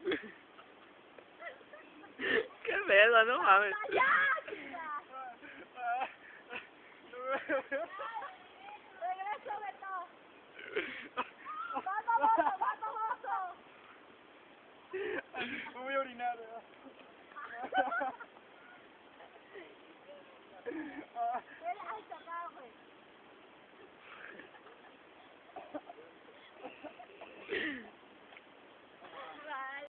Qué pedo, no mames. ¡Regreso, Beto! ¡Vamos, oso! ¡Vamos, oso! Me voy a orinar. Ven, ahí está acá, güey.